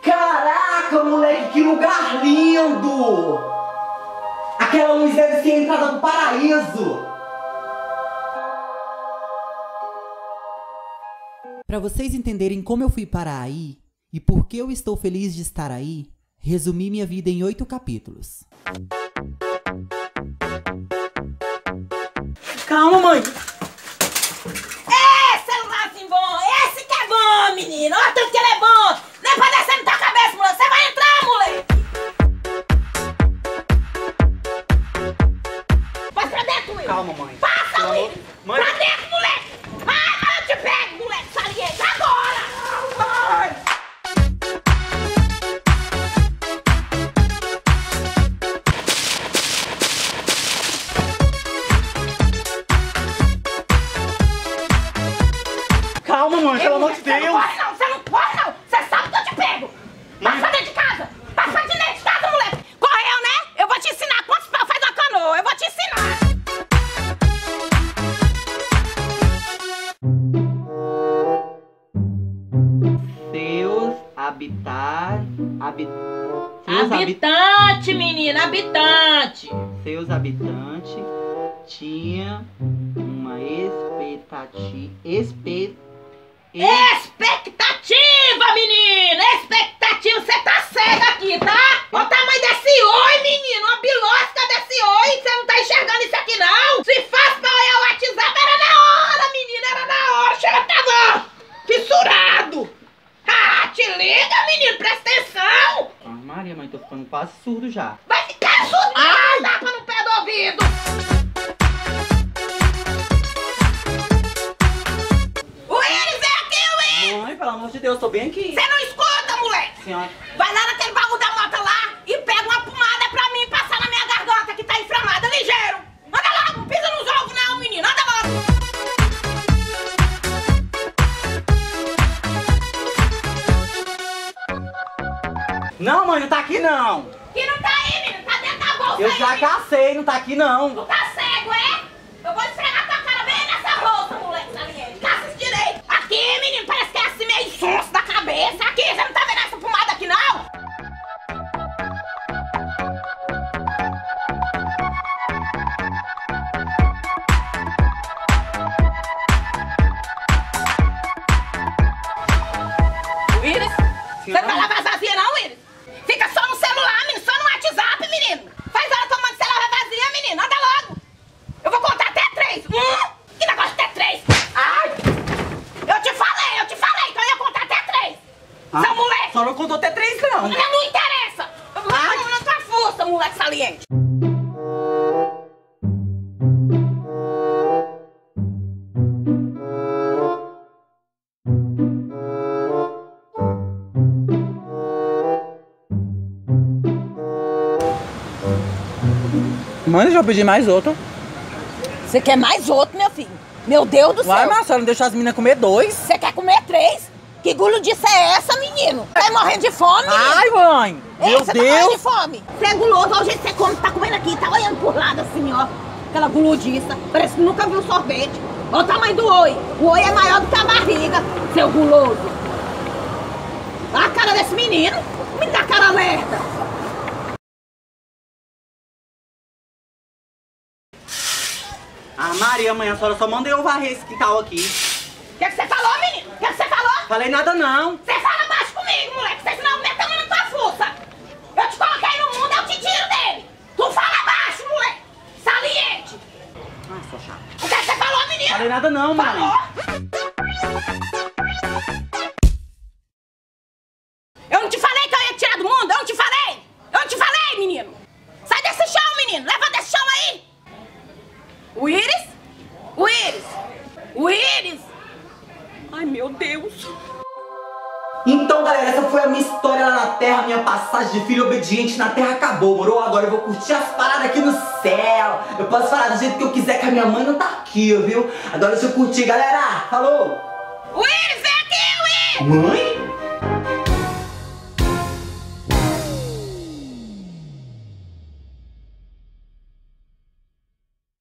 Caraca, moleque, que lugar lindo! Aquela luz deve ser a entrada do paraíso! Para vocês entenderem como eu fui parar aí e por que eu estou feliz de estar aí, resumi minha vida em 8 capítulos. Calma, mãe! Celularzinho bom! Esse que é bom, menino! Olha tanto que ele é bom! Nem pra descer na tua cabeça, moleque! Você vai entrar, moleque! Vai pra dentro, Will! Calma, mãe. Passa, Will! Mãe. Pra dentro, moleque! Ai, eu te pego, moleque! Saliente, agora! Ai. Calma, mãe, pelo amor de Deus! Você não corre não! Você sabe que eu te pego! Passa pra dentro de casa! Passa pra dentro de casa, moleque! Correu, né? Eu vou te ensinar quantos pés faz uma canoa! Eu vou te ensinar! Habitante, menina, habitante! Seus habitantes tinham uma Expectativa, menina! Expectativa! Você tá cega aqui, tá? Olha o tamanho desse oi, menino! Uma bilosca desse oi! Você não tá enxergando isso aqui, não? Se faz pra olhar o WhatsApp, era na hora, menina! Era na hora! Chega, tava fissurado! Ah, te liga, menino! Presta atenção! Ah, Maria, mãe, tô ficando quase surdo já. Vai ficar surdo! Ai! Tapa no pé do ouvido! Mãe, pelo amor de Deus, tô bem aqui. Você não escuta, moleque? Senhora. Vai lá naquele baú da moto lá e pega uma pomada pra mim passar na minha garganta que tá inflamada, ligeiro. Anda logo, não pisa nos ovos não, menino, anda logo. Não, mãe, não tá aqui não. Que não tá aí, menino, tá dentro da bolsa Eu aí, já menino. cacei, não tá aqui não. Tu tá cego, é? Eu vou esfregar tua cara bem nessa bolsa, moleque, saliente. Caça direito. Aqui, menino, parece que é assim meio sonso da cabeça. Aqui, você não tá vendo essa pomada aqui, não? Willis, você não vai lavar vazia não, Willis? Fica só no celular, menino, só no WhatsApp, menino. Faz hora tomando celular vazia, menino, anda logo. Eu vou contar até 3. Que negócio de até 3? Ai! Eu te falei que eu ia contar até 3. Seu moleque! Só não contou até 3 não. Não interessa! Eu vou na tua força, moleque saliente. Mãe, eu já pedi mais outro. Você quer mais outro, meu filho? Meu Deus do céu! Vai, mas a senhora não deixou as meninas comer 2. Você quer comer 3? Que guludice é essa, menino? Tá morrendo de fome, menino? Ai, mãe! Meu Você tá morrendo de Deus! fome? Você é guloso, olha o jeito que você come, tá comendo aqui, tá olhando por lado assim, ó. Aquela guludiça, parece que nunca viu sorvete. Olha o tamanho do oi. O oi é maior do que a barriga, seu guloso. Olha a cara desse menino. Me dá cara alerta. Ah, Maria, mãe, a senhora só manda eu varrer esse quintal aqui. O que você falou, menino? O que você falou? Falei nada não. Você fala baixo comigo, moleque. Você senão mete a mão na tua força. Eu te coloquei no mundo, eu te tiro dele. Tu fala baixo, moleque. Saliente. Ai, só chato. O que você falou, menino? Falei nada não, mãe. Falou? Eu não te falei que eu ia te tirar do mundo? Eu não te falei? Eu não te falei, menino? Sai desse chão, menino. Levanta desse chão aí. O Iris? O Iris? O Iris? Ai, meu Deus. Então, galera, essa foi a minha história lá na Terra, minha passagem de filho obediente na Terra acabou, moro? Agora eu vou curtir as paradas aqui no céu. Eu posso falar do jeito que eu quiser, que a minha mãe não tá aqui, viu? Agora deixa eu curtir, galera. Falou! O Iris, vem aqui, Iris! Mãe?